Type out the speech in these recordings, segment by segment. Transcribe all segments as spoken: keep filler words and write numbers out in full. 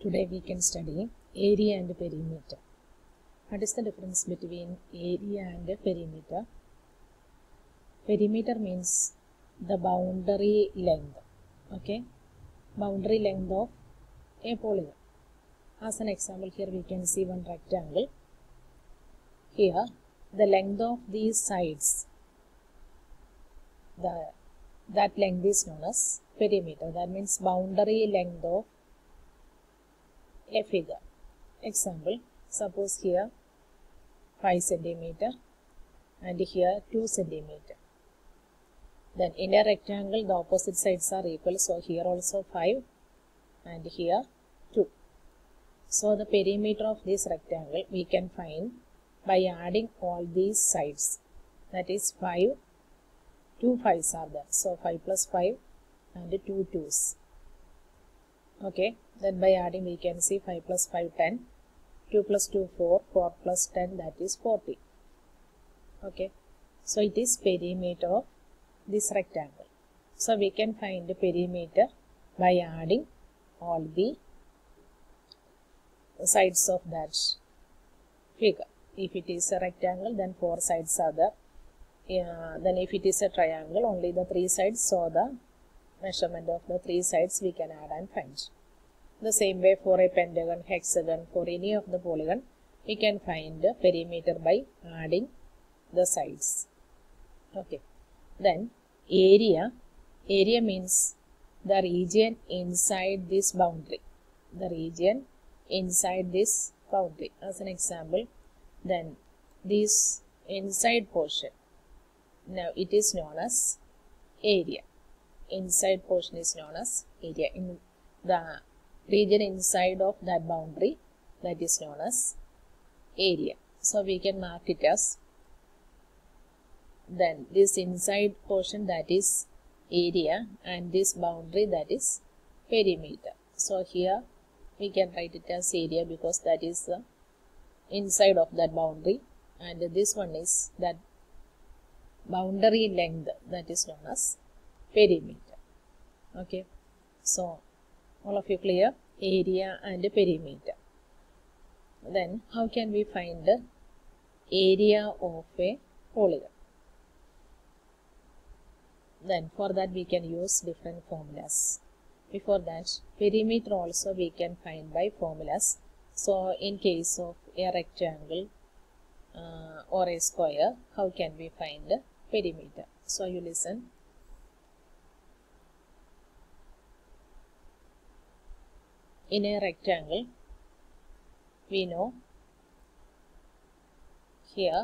Today we can study area and perimeter. What is the difference between area and perimeter? Perimeter means the boundary length. Okay, boundary length of a polygon. As an example, here we can see one rectangle. Here, the length of these sides, the that length is known as perimeter. That means boundary length of a figure. Example, suppose here five centimeter and here two centimeter. Then in a rectangle the opposite sides are equal, so here also five and here two. So the perimeter of this rectangle we can find by adding all these sides, that is five, two fives are there, so five plus five and two twos. Okay, then by adding we can see five plus five, ten, two plus two, four, four plus ten, that is forty. Okay, so it is perimeter of this rectangle. So we can find the perimeter by adding all the sides of that figure. If it is a rectangle, then four sides are there. Uh, then if it is a triangle, only the three sides, so the measurement of the three sides we can add and find. The same way for a pentagon, hexagon, for any of the polygon, we can find the perimeter by adding the sides. Okay. Then area, area means the region inside this boundary. The region inside this boundary. As an example, then this inside portion, now it is known as area. Inside portion is known as area. In the region inside of that boundary, that is known as area. So we can mark it as, then this inside portion, that is area, and this boundary, that is perimeter. So here we can write it as area because that is the inside of that boundary, and this one is that boundary length, that is known as perimeter. Okay, so all of you clear? Area and perimeter. Then how can we find the area of a polygon? Then for that we can use different formulas. Before that, perimeter also we can find by formulas. So in case of a rectangle uh, or a square, how can we find the perimeter? So you listen. In a rectangle, we know here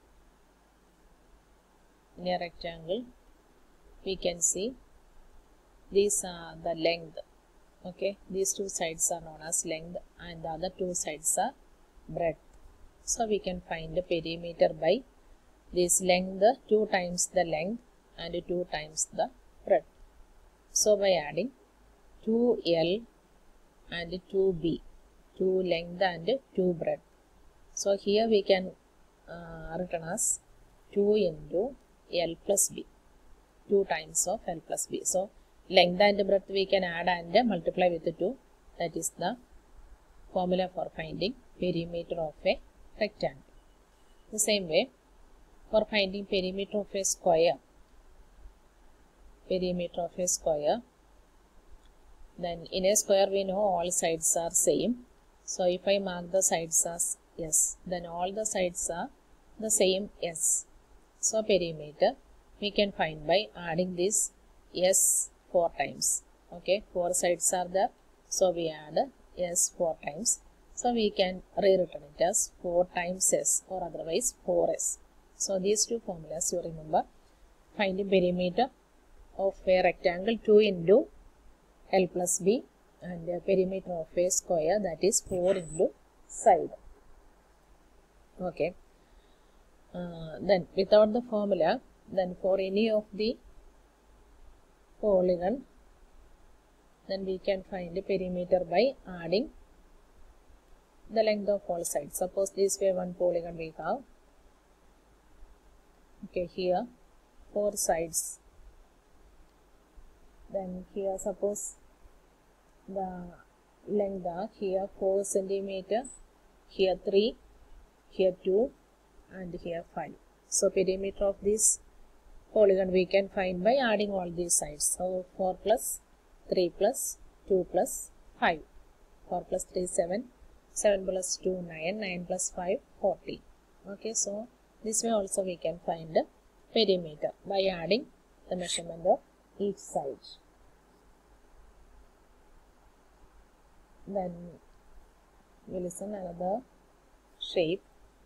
in a rectangle we can see these are the length. Okay, these two sides are known as length and the other two sides are breadth. So we can find the perimeter by this length, two times the length and two times the breadth. So by adding two L and two B, two length and two breadth. So here we can uh, written as two into L plus B, two times of L plus B. So length and breadth we can add and multiply with two. That is the formula for finding perimeter of a rectangle. The same way for finding perimeter of a square, perimeter of a square, then in a square we know all sides are same. So if I mark the sides as S, then all the sides are the same S. So perimeter we can find by adding this S four times. Okay, four sides are there, so we add S four times. So we can rewritten it as four times S or otherwise four S. So these two formulas you remember. Finding perimeter of a rectangle, two into L plus B, and the perimeter of a square, that is four into side. Okay. Uh, then without the formula, then for any of the polygon, then we can find the perimeter by adding the length of all sides. Suppose this way one polygon we have. Okay, here four sides. Then here suppose the length are here four centimeter, here three, here two, and here five. So perimeter of this polygon we can find by adding all these sides. So four plus three plus two plus five. four plus three, seven. seven plus two, nine. nine plus five, fourteen. Okay, so this way also we can find the perimeter by adding the measurement of each side. Then we listen another shape.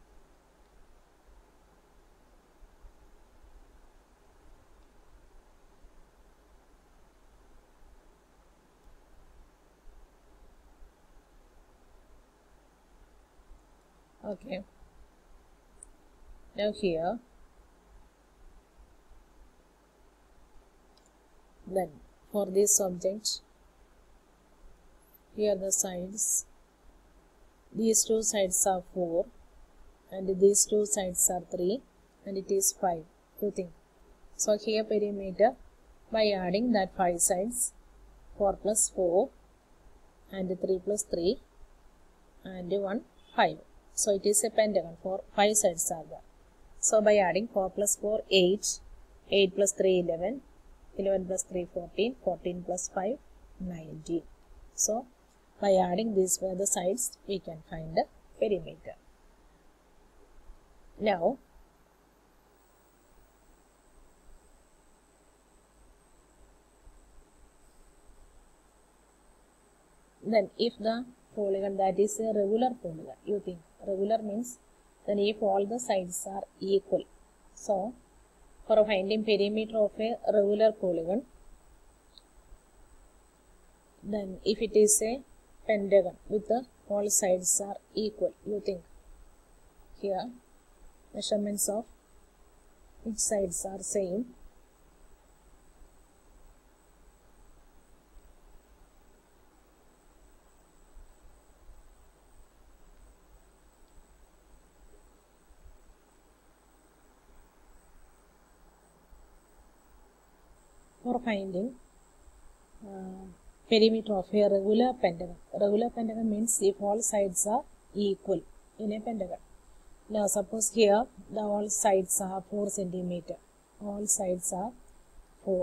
Okay, now here, then for this object, here the sides, these two sides are four, and these two sides are three, and it is five, you think. So here perimeter by adding that five sides, four plus four, and three plus three, and one, five. So it is a pentagon, for five sides are there. So by adding four plus four, eight, eight plus three, eleven, eleven plus three, fourteen, fourteen plus five, nineteen. So by adding these were the sides, we can find the perimeter. Now, then if the polygon that is a regular polygon, you think regular means then if all the sides are equal. So for finding perimeter of a regular polygon, then if it is a pentagon with the all sides are equal, you think here measurements of each sides are same. For finding uh, perimeter of a regular pentagon. Regular pentagon means if all sides are equal in a pentagon. Now suppose here the all sides are four centimeter. All sides are four.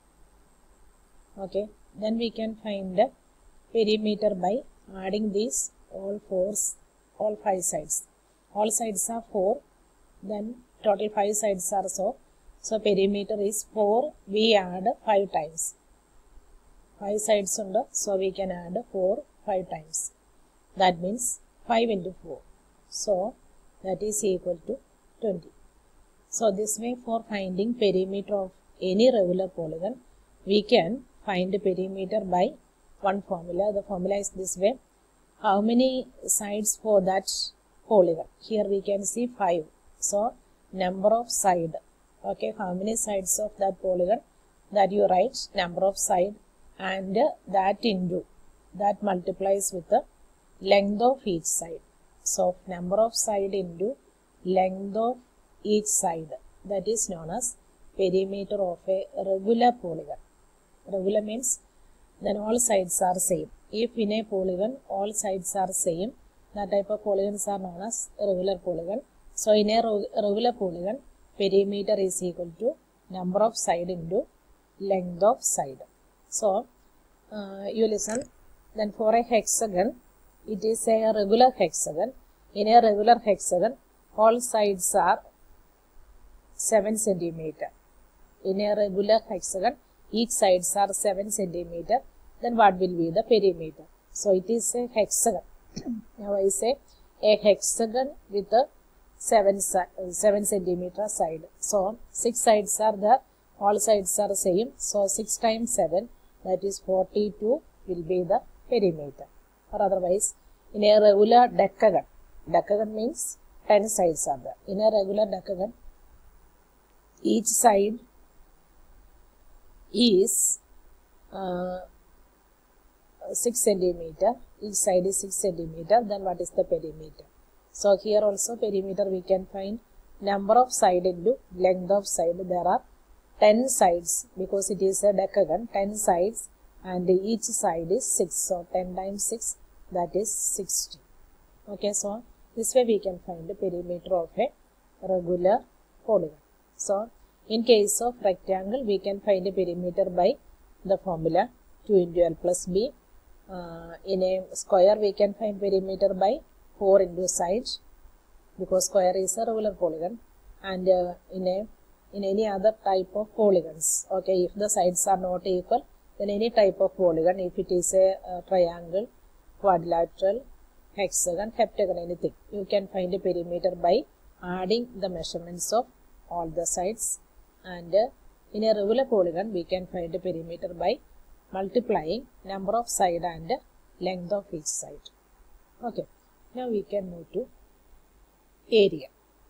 Okay. Then we can find the perimeter by adding these all fours, all five sides. All sides are four. Then total five sides are so. So perimeter is four. We add five times. five sides under, so we can add four five times. That means five into four. So that is equal to twenty. So this way for finding perimeter of any regular polygon, we can find the perimeter by one formula. The formula is this way. How many sides for that polygon? Here we can see five. So number of side. Okay, how many sides of that polygon? That you write number of side and that into that multiplies with the length of each side. So number of side into length of each side, that is known as perimeter of a regular polygon. Regular means then all sides are same. If in a polygon all sides are same, that type of polygons are known as regular polygon. So in a regular polygon, perimeter is equal to number of side into length of side. So uh, you listen. Then for a hexagon, it is a regular hexagon. In a regular hexagon, all sides are seven centimeter. In a regular hexagon, each sides are seven centimeter. Then what will be the perimeter? So it is a hexagon. Now I say a hexagon with a seven seven centimeter side. So six sides are there. All sides are same. So six times seven, that is forty-two, will be the perimeter. Or otherwise, in a regular decagon, decagon means ten sides are there. In a regular decagon, each side is uh, six centimeter. Each side is six centimeter. Then what is the perimeter? So here also perimeter we can find number of side into length of side. There are ten sides because it is a decagon. ten sides and each side is six. So ten times six, that is sixty. Okay, so this way we can find the perimeter of a regular polygon. So in case of rectangle, we can find the perimeter by the formula two into L plus B. Uh, in a square, we can find perimeter by four into side, because square is a regular polygon. And uh, in a in any other type of polygons, okay, if the sides are not equal, then any type of polygon, if it is a, a triangle, quadrilateral, hexagon, heptagon, anything, you can find a perimeter by adding the measurements of all the sides. And uh, in a regular polygon, we can find a perimeter by multiplying number of side and length of each side. Okay, now we can move to area.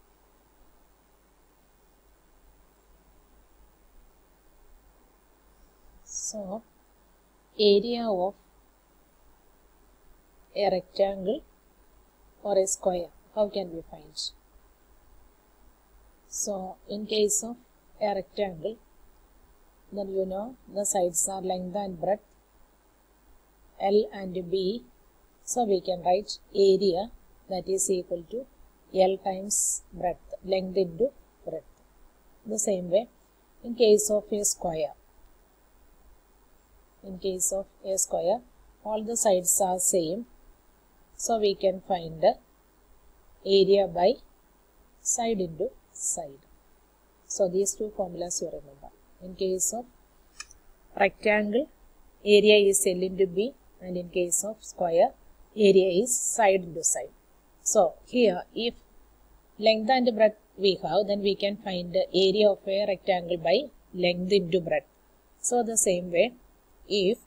So, area of a rectangle or a square, how can we find? So, in case of a rectangle, then you know the sides are length and breadth, L and B. So we can write area, that is equal to L times breadth, length into breadth. The same way, in case of a square, in case of a square, all the sides are same. So we can find the area by side into side. So these two formulas you remember. In case of rectangle, area is L into B, and in case of square, area is side into side. So here, if length and breadth we have, then we can find the area of a rectangle by length into breadth. So the same way, if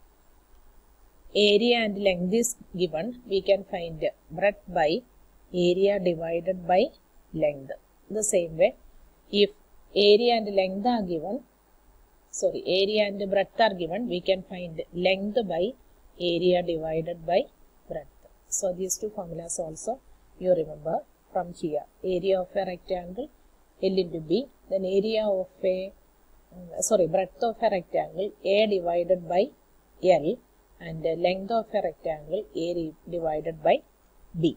area and length is given, we can find breadth by area divided by length. The same way, if area and length are given, sorry, area and breadth are given, we can find length by area divided by breadth. So these two formulas also you remember from here. Area of a rectangle, L into B, then area of a, sorry, breadth of a rectangle, A divided by L, and length of a rectangle, A divided by B.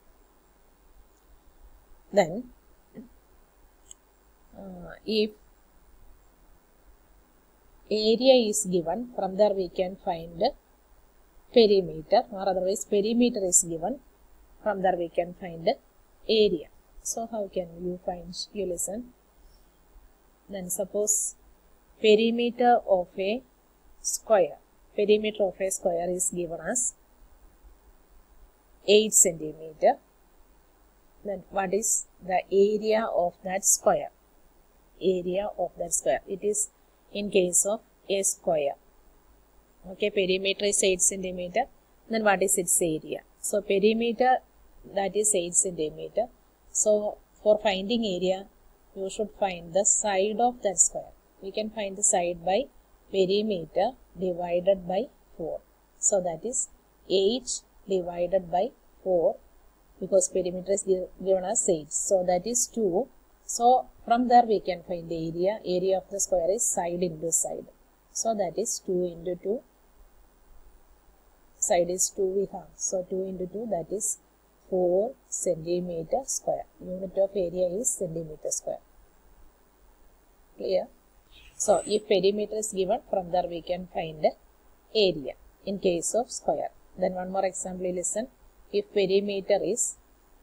Then, uh, if area is given, from there we can find perimeter, or otherwise perimeter is given, from there we can find area. So how can you find? You listen. Then suppose perimeter of a square, perimeter of a square is given as eight centimeter. Then what is the area of that square? Area of that square. It is in case of a square. Okay, perimeter is eight centimeter. Then what is its area? So perimeter, that is eight centimeter. So for finding area, you should find the side of that square. We can find the side by perimeter divided by four. So that is eight divided by four, because perimeter is given as eight. So that is two. So from there we can find the area. Area of the square is side into side. So that is two into two. Side is two we have. So two into two, that is four centimeter square. Unit of area is centimeter square. Clear? So if perimeter is given, from there we can find the area in case of square. Then one more example, listen. If perimeter is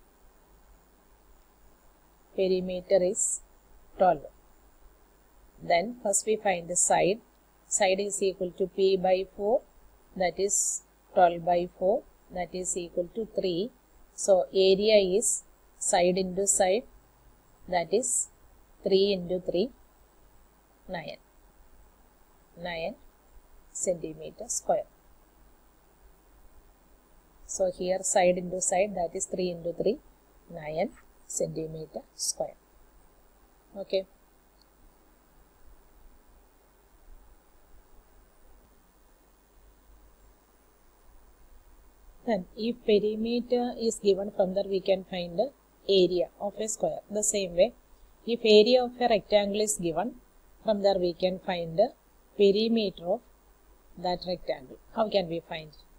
perimeter is twelve, then first we find the side. Side is equal to P by four, that is twelve by four, that is equal to three. So area is side into side, that is three into three, nine. nine centimeter square. So here side into side, that is three into three, nine centimeter square. Okay. Then if perimeter is given, from there we can find the area of a square. The same way, if area of a rectangle is given, from there we can find the perimeter of that rectangle. How can we find?